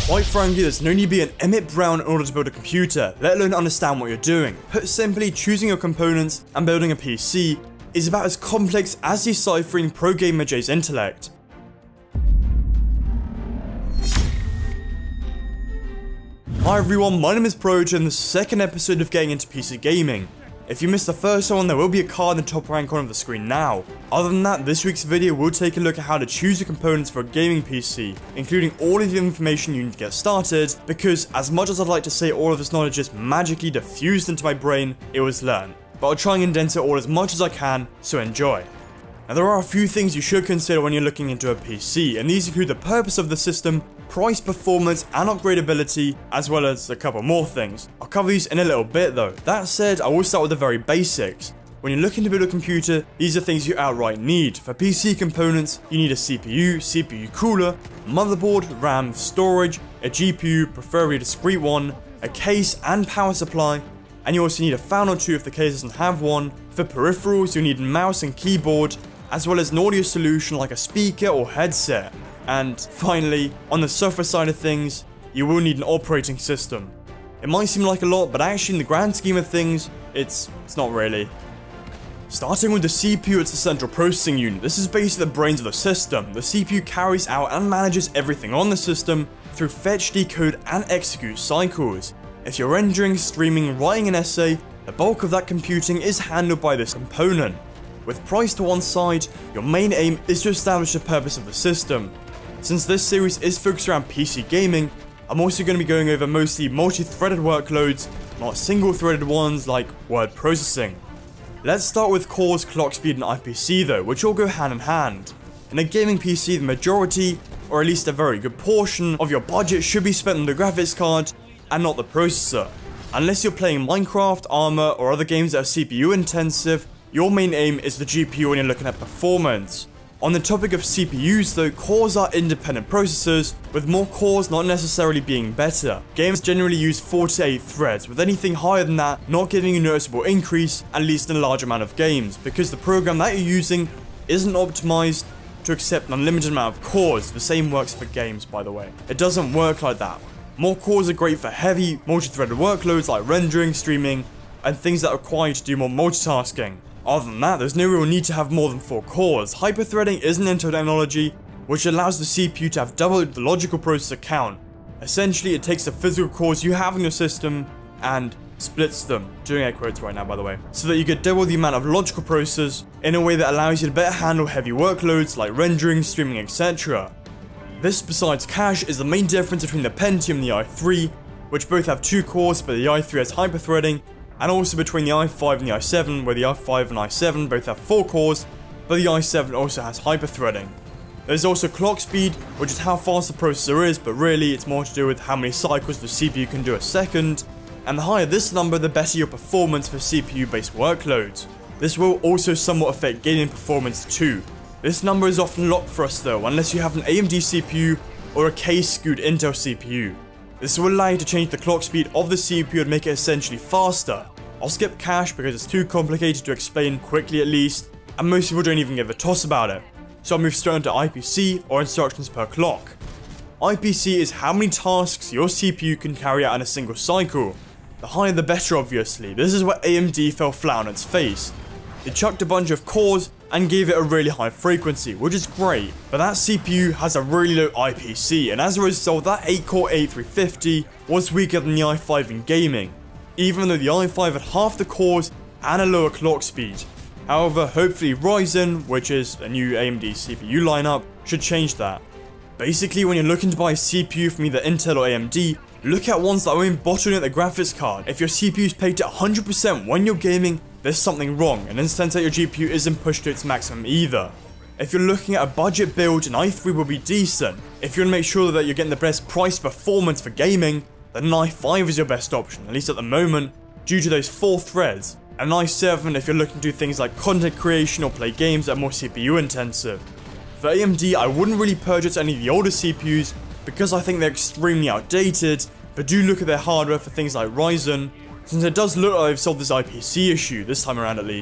Quite frankly, there's no need to be an Emmett Brown in order to build a computer, let alone understand what you're doing. Put simply, choosing your components and building a PC is about as complex as deciphering pro gamer Jay's intellect. Hi everyone, my name is ProtoAMP and the second episode of getting into PC gaming. If you missed the first one, there will be a card in the top right corner of the screen now. Other than that, this week's video will take a look at how to choose the components for a gaming PC, including all of the information you need to get started, because as much as I'd like to say all of this knowledge just magically diffused into my brain, it was learned. But I'll try and condense it all as much as I can, so enjoy. Now there are a few things you should consider when you're looking into a PC, and these include the purpose of the system, price, performance, and upgradability, as well as a couple more things. I'll cover these in a little bit though. That said, I will start with the very basics. When you're looking to build a computer, these are things you outright need. For PC components, you need a CPU, CPU cooler, motherboard, RAM, storage, a GPU, preferably a discrete one, a case and power supply, and you also need a fan or two if the case doesn't have one. For peripherals, you need a mouse and keyboard, as well as an audio solution like a speaker or headset. And finally, on the software side of things, you will need an operating system. It might seem like a lot, but actually in the grand scheme of things, it's not really. Starting with the CPU, it's the central processing unit. This is basically the brains of the system. The CPU carries out and manages everything on the system through fetch, decode, and execute cycles. If you're rendering, streaming, writing an essay, the bulk of that computing is handled by this component. With price to one side, your main aim is to establish the purpose of the system. Since this series is focused around PC gaming, I'm also going to be going over mostly multi-threaded workloads, not single-threaded ones like word processing. Let's start with cores, clock speed, and IPC though, which all go hand in hand. In a gaming PC, the majority, or at least a very good portion, of your budget should be spent on the graphics card and not the processor. Unless you're playing Minecraft, Armor, or other games that are CPU intensive, your main aim is the GPU when you're looking at performance. On the topic of CPUs though, cores are independent processors, with more cores not necessarily being better. Games generally use 4 to 8 threads, with anything higher than that not giving a noticeable increase, at least in a large amount of games, because the program that you're using isn't optimized to accept an unlimited amount of cores. The same works for games, by the way. It doesn't work like that. More cores are great for heavy, multi-threaded workloads like rendering, streaming, and things that require you to do more multitasking. Other than that, there's no real need to have more than 4 cores. Hyperthreading is an Intel technology which allows the CPU to have double the logical processor count. Essentially, it takes the physical cores you have in your system and splits them, doing air quotes right now by the way, so that you get double the amount of logical processors in a way that allows you to better handle heavy workloads like rendering, streaming, etc. This, besides cache, is the main difference between the Pentium and the i3, which both have 2 cores but the i3 has hyperthreading, and also between the i5 and the i7, where the i5 and i7 both have 4 cores, but the i7 also has hyperthreading. There's also clock speed, which is how fast the processor is, but really it's more to do with how many cycles the CPU can do a second, and the higher this number, the better your performance for CPU-based workloads. This will also somewhat affect gaming performance too. This number is often locked for us though, unless you have an AMD CPU or a case-skewed Intel CPU. This will allow you to change the clock speed of the CPU and make it essentially faster. I'll skip cache because it's too complicated to explain quickly at least, and most people don't even give a toss about it. So I'll move straight into IPC, or instructions per clock. IPC is how many tasks your CPU can carry out in a single cycle. The higher the better obviously. This is where AMD fell flat on its face. They chucked a bunch of cores and gave it a really high frequency, which is great, but that CPU has a really low IPC, and as a result that 8-core 8350 was weaker than the i5 in gaming, even though the i5 had half the cores and a lower clock speed. However, hopefully Ryzen, which is a new AMD CPU lineup, should change that. Basically, when you're looking to buy a CPU from either Intel or AMD, look at ones that are in bottleneck the graphics card. If your CPU is pegged at 100% when you're gaming, there's something wrong, and in the sense that your GPU isn't pushed to its maximum either. If you're looking at a budget build, an i3 will be decent. If you want to make sure that you're getting the best price performance for gaming, then an i5 is your best option, at least at the moment, due to those 4 threads. An i7 if you're looking to do things like content creation or play games that are more CPU intensive. For AMD, I wouldn't really purchase any of the older CPUs because I think they're extremely outdated, but do look at their hardware for things like Ryzen, since it does look like they've solved this IPC issue, this time around at least.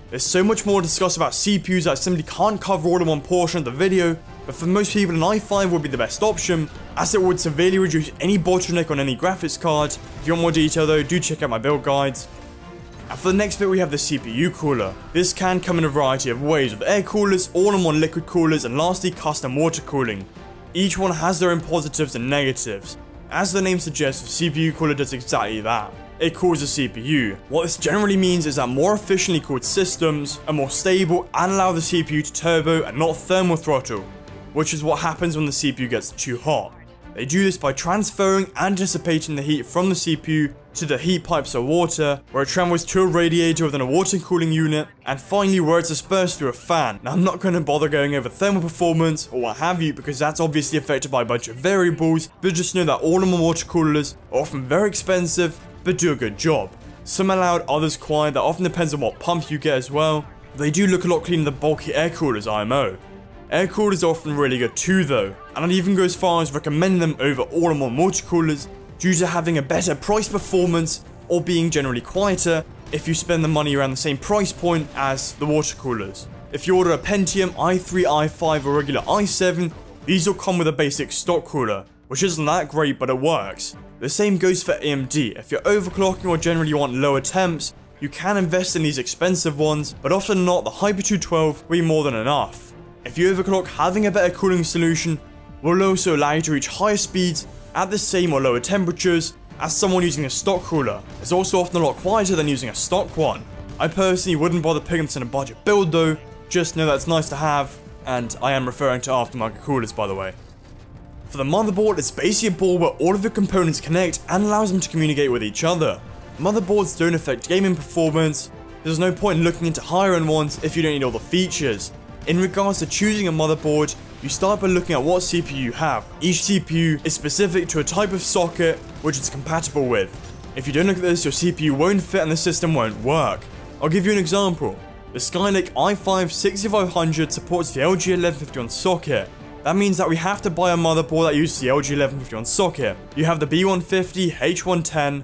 There's so much more to discuss about CPUs that I simply can't cover all in one portion of the video, but for most people an i5 would be the best option, as it would severely reduce any bottleneck on any graphics card. If you want more detail though, do check out my build guides. And for the next bit we have the CPU cooler. This can come in a variety of ways, with air coolers, all-in-one liquid coolers, and lastly custom water cooling. Each one has their own positives and negatives. As the name suggests, the CPU cooler does exactly that. It cools the CPU. What this generally means is that more efficiently cooled systems are more stable and allow the CPU to turbo and not thermal throttle, which is what happens when the CPU gets too hot. They do this by transferring and dissipating the heat from the CPU to the heat pipes of water, where it travels to a radiator within a water cooling unit, and finally where it's dispersed through a fan. Now I'm not going to bother going over thermal performance or what have you, because that's obviously affected by a bunch of variables, but just know that all-in-one water coolers are often very expensive, but do a good job. Some are loud, others quiet, that often depends on what pump you get as well. They do look a lot cleaner than bulky air coolers, IMO. Air coolers are often really good too though, and I'd even go as far as recommending them over all-in-one water coolers due to having a better price performance or being generally quieter if you spend the money around the same price point as the water coolers. If you order a Pentium i3, i5 or regular i7, these will come with a basic stock cooler, which isn't that great but it works. The same goes for AMD. If you're overclocking or generally want lower temps, you can invest in these expensive ones, but often not, the Hyper 212 will be more than enough. If you overclock, having a better cooling solution will also allow you to reach higher speeds at the same or lower temperatures as someone using a stock cooler. It's also often a lot quieter than using a stock one. I personally wouldn't bother picking this in a budget build though, just know that it's nice to have, and I am referring to aftermarket coolers by the way. For the motherboard, it's basically a board where all of the components connect and allows them to communicate with each other. Motherboards don't affect gaming performance, there's no point in looking into higher end ones if you don't need all the features. In regards to choosing a motherboard, you start by looking at what CPU you have. Each CPU is specific to a type of socket which it's compatible with. If you don't look at this, your CPU won't fit and the system won't work. I'll give you an example. The Skylake i5 6500 supports the LG1151 socket. That means that we have to buy a motherboard that uses the LG1151 socket. You have the B150, H110,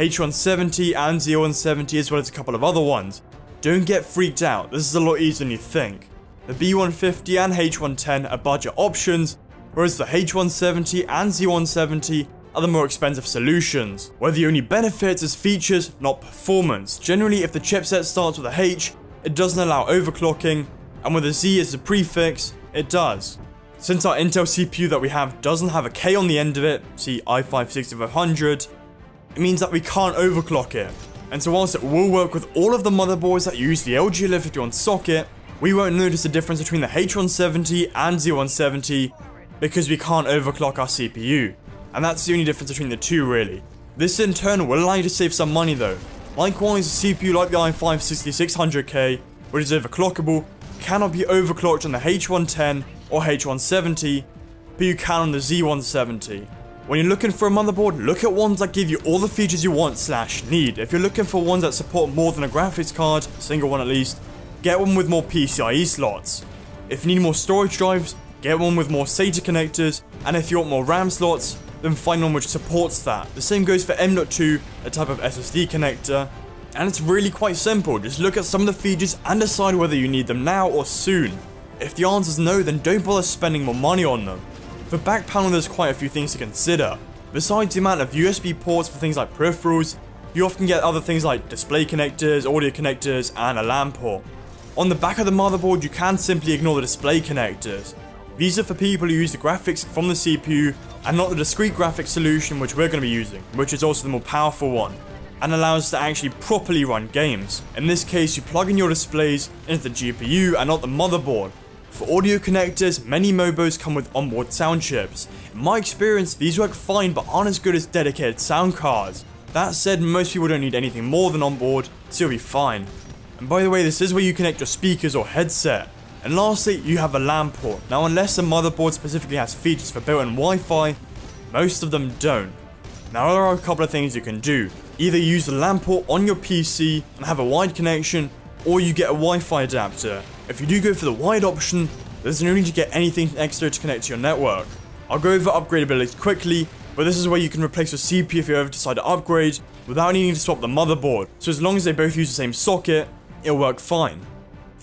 H170 and Z170 as well as a couple of other ones. Don't get freaked out, this is a lot easier than you think. The B150 and H110 are budget options, whereas the H170 and Z170 are the more expensive solutions, where the only benefits is features, not performance. Generally, if the chipset starts with a H, it doesn't allow overclocking, and with a Z as a prefix, it does. Since our Intel CPU that we have doesn't have a K on the end of it, see i5 6500, it means that we can't overclock it. And so whilst it will work with all of the motherboards that use the LG1151 socket, we won't notice a difference between the H170 and Z170 because we can't overclock our CPU. And that's the only difference between the two really. This in turn will allow you to save some money though. Likewise, a CPU like the i5 6600K, which is overclockable, cannot be overclocked on the H110 or H170, but you can on the Z170. When you're looking for a motherboard, look at ones that give you all the features you want / need. If you're looking for ones that support more than a graphics card, a single one at least, get one with more PCIe slots. If you need more storage drives, get one with more SATA connectors, and if you want more RAM slots, then find one which supports that. The same goes for M.2, a type of SSD connector, and it's really quite simple. Just look at some of the features and decide whether you need them now or soon. If the answer is no, then don't bother spending more money on them. For back panel, there's quite a few things to consider. Besides the amount of USB ports for things like peripherals, you often get other things like display connectors, audio connectors, and a LAN port. On the back of the motherboard, you can simply ignore the display connectors. These are for people who use the graphics from the CPU and not the discrete graphics solution which we're going to be using, which is also the more powerful one, and allows us to actually properly run games. In this case, you plug in your displays into the GPU and not the motherboard. For audio connectors, many MOBOs come with onboard sound chips. In my experience, these work fine but aren't as good as dedicated sound cards. That said, most people don't need anything more than onboard, so you'll be fine. And by the way, this is where you connect your speakers or headset. And lastly, you have a LAN port. Now, unless the motherboard specifically has features for built-in Wi-Fi, most of them don't. Now, there are a couple of things you can do. Either use the LAN port on your PC and have a wired connection, or you get a Wi-Fi adapter. If you do go for the wired option, there's no need to get anything extra to connect to your network. I'll go over upgradability quickly, but this is where you can replace your CPU if you ever decide to upgrade without needing to swap the motherboard. So as long as they both use the same socket, it'll work fine.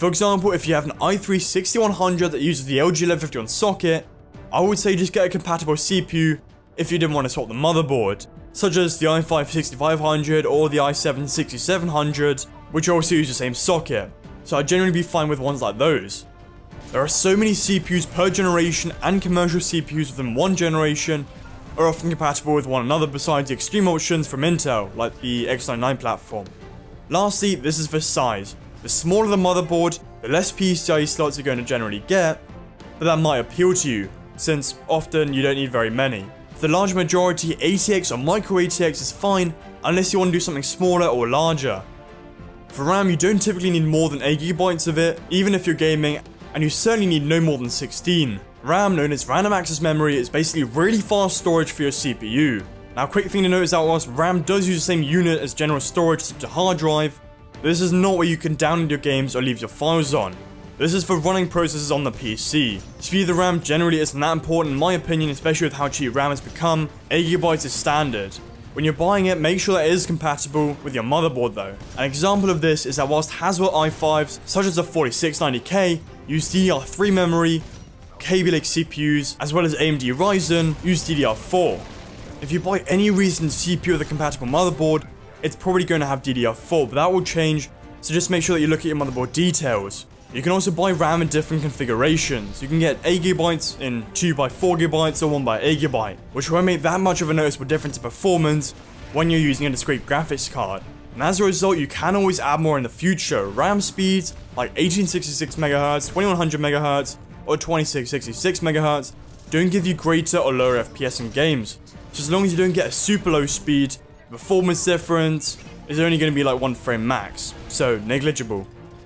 For example, if you have an i3-6100 that uses the LG1151 socket, I would say just get a compatible CPU if you didn't want to swap the motherboard, such as the i5-6500 or the i7-6700, which also use the same socket, so I'd generally be fine with ones like those. There are so many CPUs per generation, and commercial CPUs within one generation are often compatible with one another besides the extreme options from Intel, like the X99 platform. Lastly, this is for size. The smaller the motherboard, the less PCIe slots you're going to generally get, but that might appeal to you, since often you don't need very many. For the large majority, ATX or micro ATX is fine, unless you want to do something smaller or larger. For RAM, you don't typically need more than 8GB of it, even if you're gaming, and you certainly need no more than 16. RAM, known as random access memory, is basically really fast storage for your CPU. Now, quick thing to note is that whilst RAM does use the same unit as general storage such as a hard drive, this is not where you can download your games or leave your files on. This is for running processes on the PC. Speed of the RAM generally isn't that important in my opinion, especially with how cheap RAM has become. 8GB is standard. When you're buying it, make sure that it is compatible with your motherboard though. An example of this is that whilst Haswell i5s, such as the 4690K, use DDR3 memory, kabylake CPUs, as well as AMD Ryzen, use DDR4. If you buy any recent CPU with a compatible motherboard, it's probably going to have DDR4, but that will change, so just make sure that you look at your motherboard details. You can also buy RAM in different configurations. You can get 8GB in 2x4GB or 1x8GB, which won't make that much of a noticeable difference in performance when you're using a discrete graphics card. And as a result, you can always add more in the future. RAM speeds like 1866MHz, 2100MHz, or 2666MHz don't give you greater or lower FPS in games. So as long as you don't get a super low speed, the performance difference is only going to be like 1 frame max, so negligible.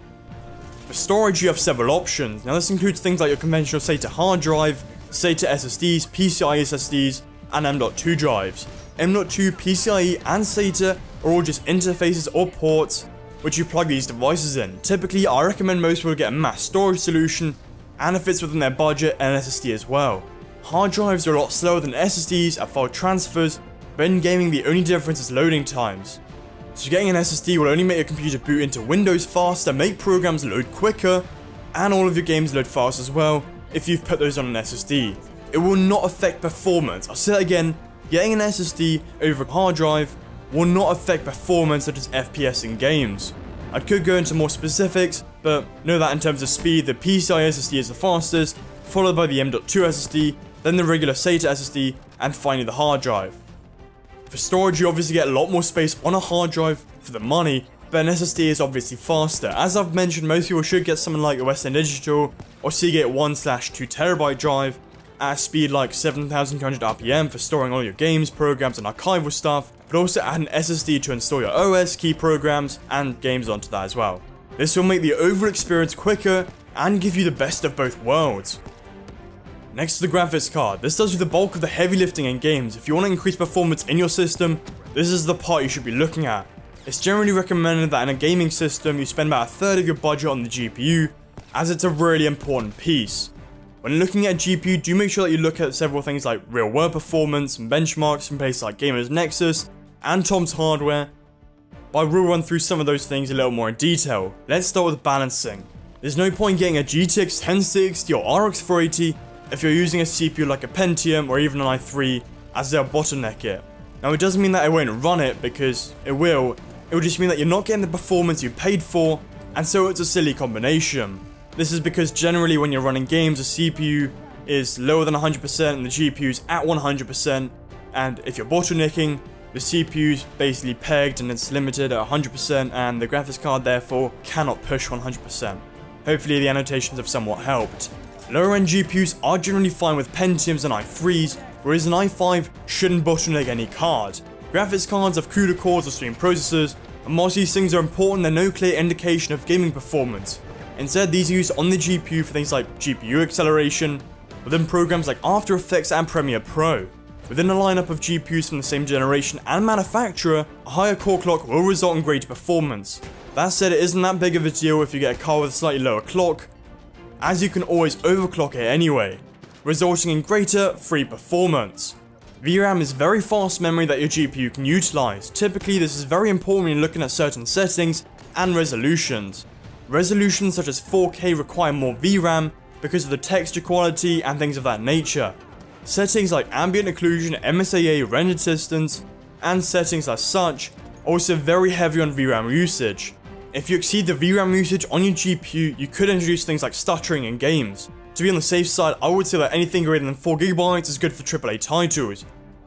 For storage, you have several options. Now this includes things like your conventional SATA hard drive, SATA SSDs, PCIe SSDs, and M.2 drives. M.2, PCIe, and SATA are all just interfaces or ports which you plug these devices in. Typically, I recommend most people get a mass storage solution, and if it's within their budget, an SSD as well. Hard drives are a lot slower than SSDs at file transfers, but in gaming the only difference is loading times. So getting an SSD will only make your computer boot into Windows faster, make programs load quicker, and all of your games load fast as well if you've put those on an SSD. It will not affect performance. I'll say that again, getting an SSD over a hard drive will not affect performance such as FPS in games. I could go into more specifics, but know that in terms of speed, the PCIe SSD is the fastest, followed by the M.2 SSD, then the regular SATA SSD, and finally the hard drive. For storage, you obviously get a lot more space on a hard drive for the money, but an SSD is obviously faster. As I've mentioned, most people should get something like a Western Digital or Seagate 1/2TB drive at a speed like 7200 RPM for storing all your games, programs, and archival stuff, but also add an SSD to install your OS, key programs, and games onto that as well. This will make the overall experience quicker and give you the best of both worlds. Next to the graphics card, this does the bulk of the heavy lifting in games. If you want to increase performance in your system, this is the part you should be looking at. It's generally recommended that in a gaming system, you spend about a third of your budget on the GPU, as it's a really important piece. When looking at GPU, do make sure that you look at several things like real world performance and benchmarks from places like Gamers Nexus and Tom's Hardware, but I will run through some of those things a little more in detail. Let's start with balancing. There's no point getting a GTX 1060 or RX 480 if you're using a CPU like a Pentium or even an i3, as they'll bottleneck it. Now it doesn't mean that it won't run it, because it will just mean that you're not getting the performance you paid for, and so it's a silly combination. This is because generally when you're running games, the CPU is lower than 100% and the GPU's at 100%, and if you're bottlenecking, the CPU's basically pegged and it's limited at 100%, and the graphics card therefore cannot push 100%. Hopefully the annotations have somewhat helped. Lower end GPUs are generally fine with Pentiums and i3s, whereas an i5 shouldn't bottleneck any card. Graphics cards have CUDA cores or stream processors, and whilst these things are important, they're no clear indication of gaming performance. Instead, these are used on the GPU for things like GPU acceleration, within programs like After Effects and Premiere Pro. Within a lineup of GPUs from the same generation and manufacturer, a higher core clock will result in greater performance. That said, it isn't that big of a deal if you get a card with a slightly lower clock, as you can always overclock it anyway, resulting in greater free performance. VRAM is very fast memory that your GPU can utilize. Typically, this is very important when you're looking at certain settings and resolutions. resolutions such as 4K require more VRAM because of the texture quality and things of that nature. Settings like ambient occlusion, MSAA, render distance, and settings as such are also very heavy on VRAM usage. If you exceed the VRAM usage on your GPU, you could introduce things like stuttering in games. To be on the safe side, I would say that anything greater than 4GB is good for AAA titles.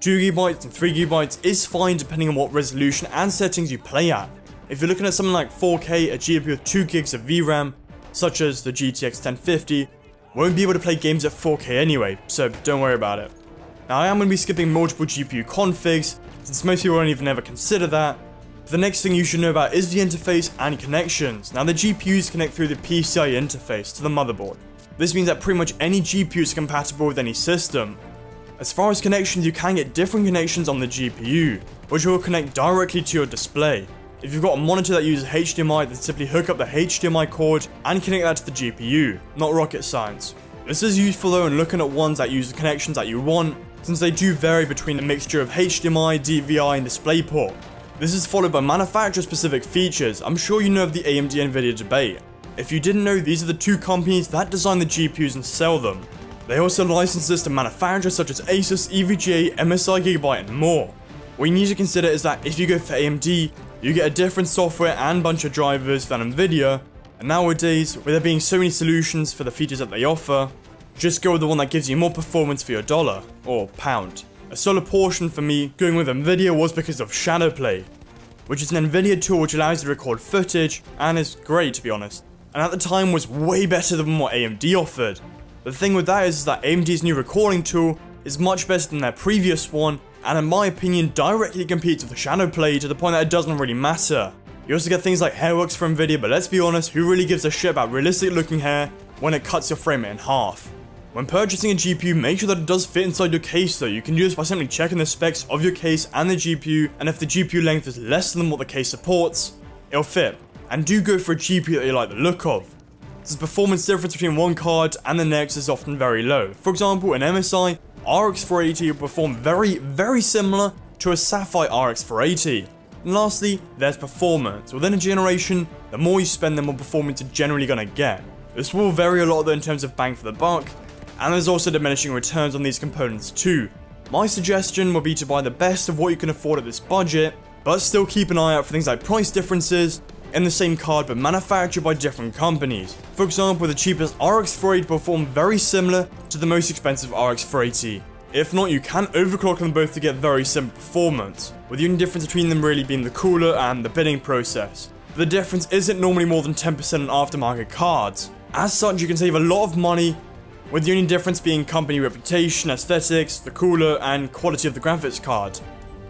2GB and 3GB is fine depending on what resolution and settings you play at. If you're looking at something like 4K, a GPU with 2GB of VRAM, such as the GTX 1050, won't be able to play games at 4K anyway, so don't worry about it. Now I am going to be skipping multiple GPU configs, since most people won't even ever consider that. The next thing you should know about is the interface and connections. Now the GPUs connect through the PCIe interface to the motherboard. This means that pretty much any GPU is compatible with any system. As far as connections, you can get different connections on the GPU, which will connect directly to your display. If you've got a monitor that uses HDMI, then simply hook up the HDMI cord and connect that to the GPU, not rocket science. This is useful though in looking at ones that use the connections that you want, since they do vary between a mixture of HDMI, DVI, and DisplayPort. This is followed by manufacturer-specific features. I'm sure you know of the AMD-NVIDIA debate. If you didn't know, these are the two companies that design the GPUs and sell them. They also license this to manufacturers such as Asus, EVGA, MSI, Gigabyte, and more. What you need to consider is that if you go for AMD, you get a different software and bunch of drivers than NVIDIA, and nowadays, with there being so many solutions for the features that they offer, just go with the one that gives you more performance for your dollar, or pound. A solid portion for me going with NVIDIA was because of Shadowplay, which is an NVIDIA tool which allows you to record footage, and is great to be honest, and at the time was way better than what AMD offered. The thing with that is that AMD's new recording tool is much better than their previous one, and in my opinion directly competes with the Shadowplay to the point that it doesn't really matter. You also get things like Hairworks from NVIDIA, but let's be honest, who really gives a shit about realistic looking hair when it cuts your frame rate in half? When purchasing a GPU, make sure that it does fit inside your case though. You can do this by simply checking the specs of your case and the GPU, and if the GPU length is less than what the case supports, it'll fit. And do go for a GPU that you like the look of. The performance difference between one card and the next is often very low. For example, an MSI RX 480 will perform very similar to a Sapphire RX 480. And lastly, there's performance. Within a generation, the more you spend, the more performance you're generally going to get. This will vary a lot though in terms of bang for the buck, and there's also diminishing returns on these components too. My suggestion would be to buy the best of what you can afford at this budget, but still keep an eye out for things like price differences in the same card but manufactured by different companies. For example, the cheapest RX 480 perform very similar to the most expensive RX 480. If not, you can overclock them both to get very similar performance, with the only difference between them really being the cooler and the bidding process. The difference isn't normally more than 10% on aftermarket cards. As such, you can save a lot of money, with the only difference being company reputation, aesthetics, the cooler, and quality of the graphics card.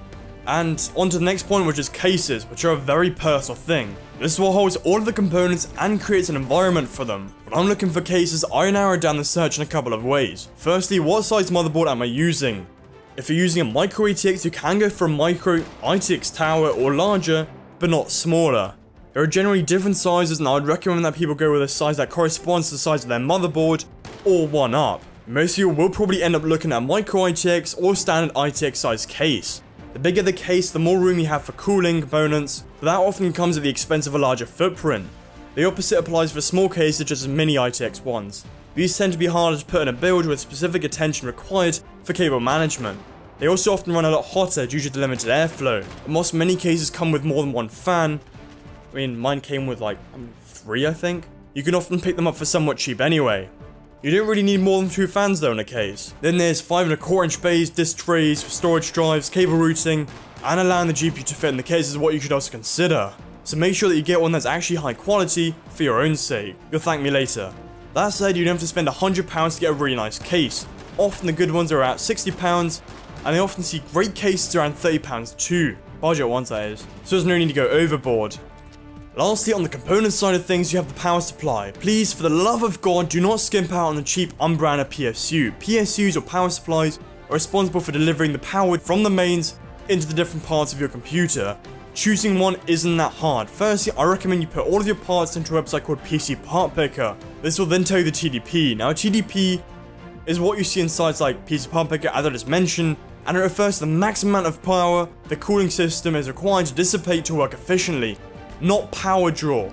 And on to the next point, which is cases, which are a very personal thing. This is what holds all of the components and creates an environment for them. When I'm looking for cases, I narrow down the search in a couple of ways. Firstly, what size motherboard am I using? If you're using a micro ATX, you can go for a micro ITX tower or larger, but not smaller. There are generally different sizes, and I would recommend that people go with a size that corresponds to the size of their motherboard, or one up. Most of you will probably end up looking at micro ITX or standard ITX size case. The bigger the case, the more room you have for cooling components, but that often comes at the expense of a larger footprint. The opposite applies for small cases such as mini ITX ones. These tend to be harder to put in a build with specific attention required for cable management. They also often run a lot hotter due to the limited airflow, and most many cases come with more than one fan. I mean, mine came with like 3 I think. You can often pick them up for somewhat cheap anyway. You don't really need more than 2 fans though in a case. Then there's 5¼ inch bays, disk trays, storage drives, cable routing, and allowing the GPU to fit in the case is what you should also consider. So make sure that you get one that's actually high quality for your own sake. You'll thank me later. That said, you don't have to spend £100 to get a really nice case. Often the good ones are about £60, and they often see great cases around £30 too. Budget ones that is. So there's no need to go overboard. Lastly, on the component side of things, you have the power supply. Please, for the love of God, do not skimp out on the cheap unbranded PSU. PSUs or power supplies are responsible for delivering the power from the mains into the different parts of your computer. Choosing one isn't that hard. Firstly, I recommend you put all of your parts into a website called PC Part Picker. This will then tell you the TDP. Now, TDP is what you see in sites like PC Part Picker, as I just mentioned, and it refers to the maximum amount of power the cooling system is required to dissipate to work efficiently, not power draw.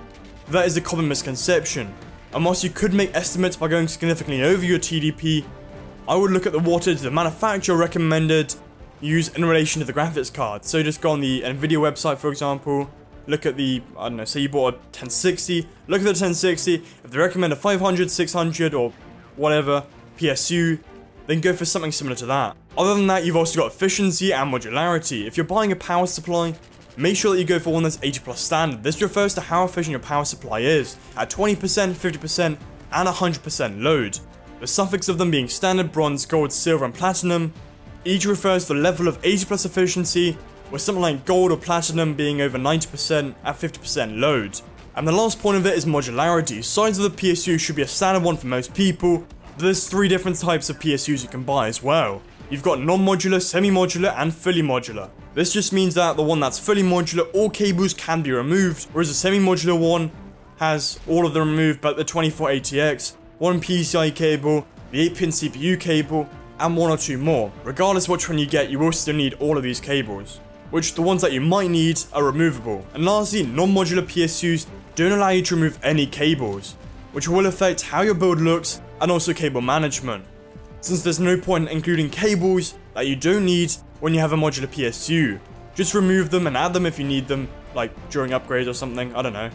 that is a common misconception, and whilst you could make estimates by going significantly over your TDP, I would look at the wattage the manufacturer recommended use in relation to the graphics card. So just go on the NVIDIA website, for example, look at the, I don't know, say you bought a 1060, look at the 1060, if they recommend a 500, 600 or whatever PSU, then go for something similar to that. Other than that, you've also got efficiency and modularity. If you're buying a power supply, make sure that you go for one that's 80+ standard. This refers to how efficient your power supply is, at 20%, 50%, and 100% load. The suffix of them being standard, bronze, gold, silver, and platinum, each refers to the level of 80+ efficiency, with something like gold or platinum being over 90% at 50% load. And the last point of it is modularity. Size of the PSU should be a standard one for most people, but there's 3 different types of PSUs you can buy as well. You've got non-modular, semi-modular, and fully modular. This just means that the one that's fully modular, all cables can be removed, whereas the semi-modular one has all of them removed but the 2480X, one PCIe cable, the 8-pin CPU cable, and 1 or 2 more. Regardless which one you get, you will still need all of these cables, which the ones that you might need are removable. And lastly, non-modular PSUs don't allow you to remove any cables, which will affect how your build looks and also cable management, since there's no point in including cables that you don't need when you have a modular PSU. Just remove them and add them if you need them, like during upgrades or something, I don't know.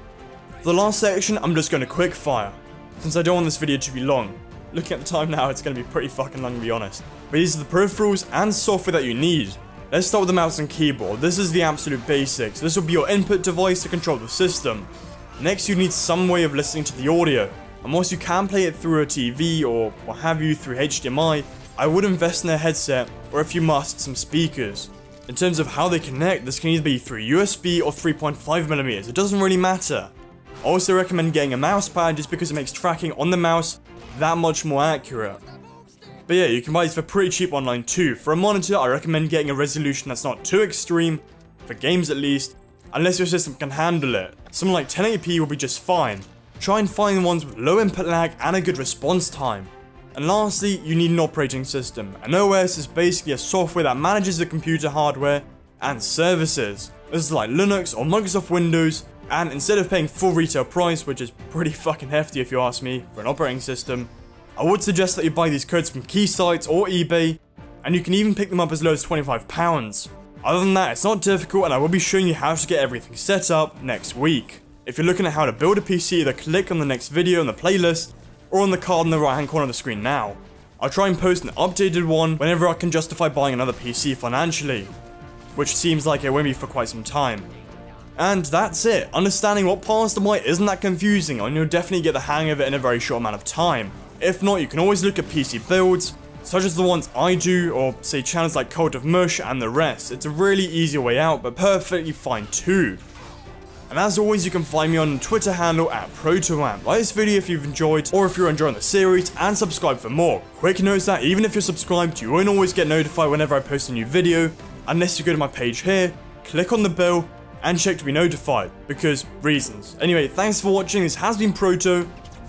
For the last section, I'm just going to quick fire, since I don't want this video to be long. Looking at the time now, it's going to be pretty fucking long to be honest. But these are the peripherals and software that you need. Let's start with the mouse and keyboard. This is the absolute basics. This will be your input device to control the system. Next, you need some way of listening to the audio. And whilst you can play it through a TV or what have you through HDMI, I would invest in a headset or if you must, some speakers. In terms of how they connect, this can either be through USB or 3.5mm, it doesn't really matter. I also recommend getting a mouse pad just because it makes tracking on the mouse that much more accurate. But yeah, you can buy these for pretty cheap online too. For a monitor, I recommend getting a resolution that's not too extreme, for games at least, unless your system can handle it. Something like 1080p will be just fine. Try and find ones with low input lag and a good response time. And lastly, you need an operating system. An OS is basically a software that manages the computer hardware and services. This is like Linux or Microsoft Windows, and instead of paying full retail price, which is pretty fucking hefty if you ask me, for an operating system, I would suggest that you buy these codes from key sites or eBay, and you can even pick them up as low as £25. Other than that, it's not difficult, and I will be showing you how to get everything set up next week. If you're looking at how to build a PC, either click on the next video in the playlist, or on the card in the right hand corner of the screen now. I'll try and post an updated one whenever I can justify buying another PC financially, which seems like it won't be for quite some time. And that's it. Understanding what parts to buy isn't that confusing, and you'll definitely get the hang of it in a very short amount of time. If not, you can always look at PC builds, such as the ones I do, or say channels like Cult of Mush and the rest. It's a really easy way out, but perfectly fine too. And as always, you can find me on the Twitter handle at ProtoAMP. Like this video if you've enjoyed, or if you're enjoying the series, and subscribe for more. Quick note that even if you're subscribed, you won't always get notified whenever I post a new video, unless you go to my page here, click on the bell, and check to be notified, because reasons. Anyway, thanks for watching, this has been Proto,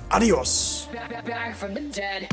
adios! Back from the dead.